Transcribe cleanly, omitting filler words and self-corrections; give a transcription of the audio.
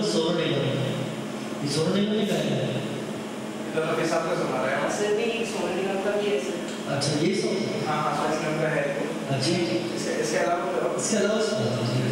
सोनू निगम, ये सोनू निगम ने गाया है। इधर तो साथ में सुना रहे हैं। ऐसे नहीं सोनू निगम का भी ऐसे। अच्छा ये सॉन्ग। हाँ हाँ सोनू निगम का है। अच्छा इसके अलावा इसके अलावा